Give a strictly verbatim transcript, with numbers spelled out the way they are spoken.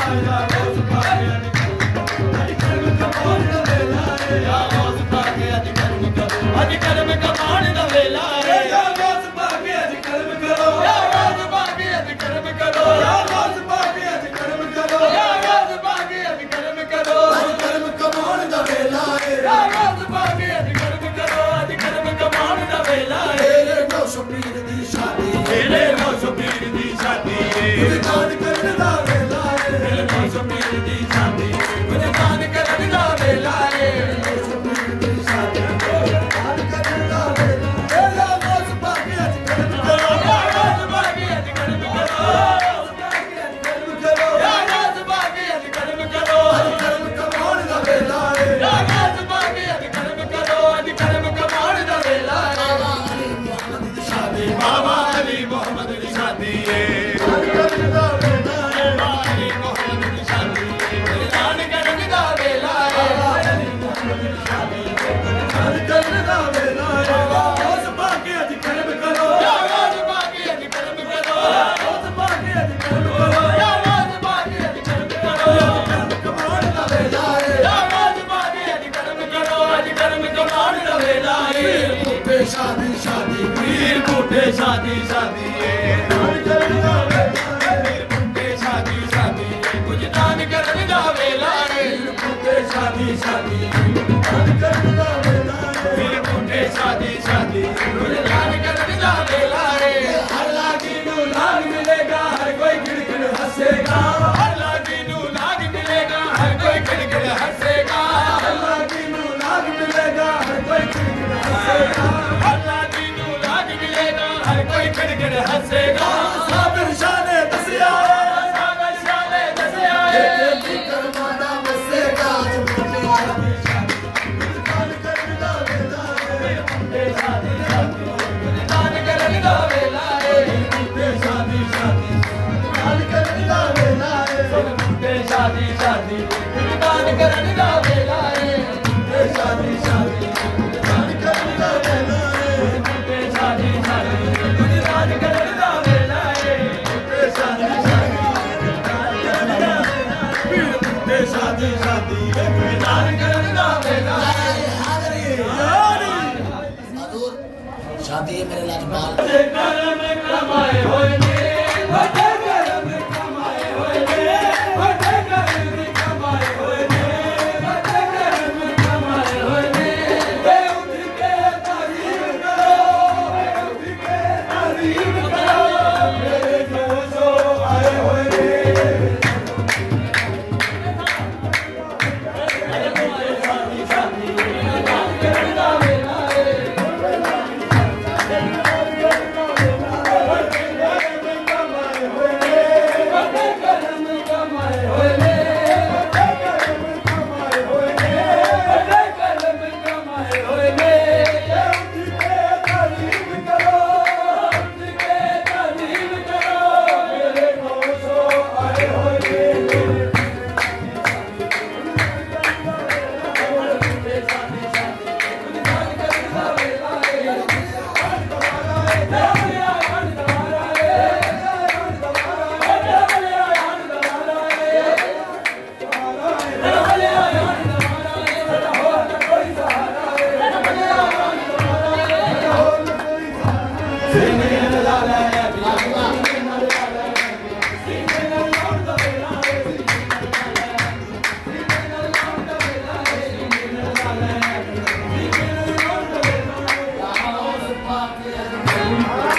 शादी शादी पीर बूटे शादी शादी शादी शादी कुछ दान कर वेला शादी शादी पीर बूटे शादी शादी कुछ दान कर वेला हर लागी नू लाग मिलेगा हर कोई खिड़खिड़ हंसेगा हर लागी नू लाग मिलेगा हर कोई खिड़खिड़ हंसेगा हर लागी नू लाग मिलेगा हर कोई खिड़खिड़ हंसेगा खिड़खिड़ हंसेगा साबिर शाने दसिया साबिर शाने दसिया तेरी करमाना बसेगा शादी शादी दान कर विदा वेला शादी शादी दान कर विदा वेला शादी शादी दान कर विदा वेला शादी शादी दान कर विदा वेला शादी शादी दान कर विदा वेला शादी शादी शादी शादी शादी मेरे लाजपाल शादी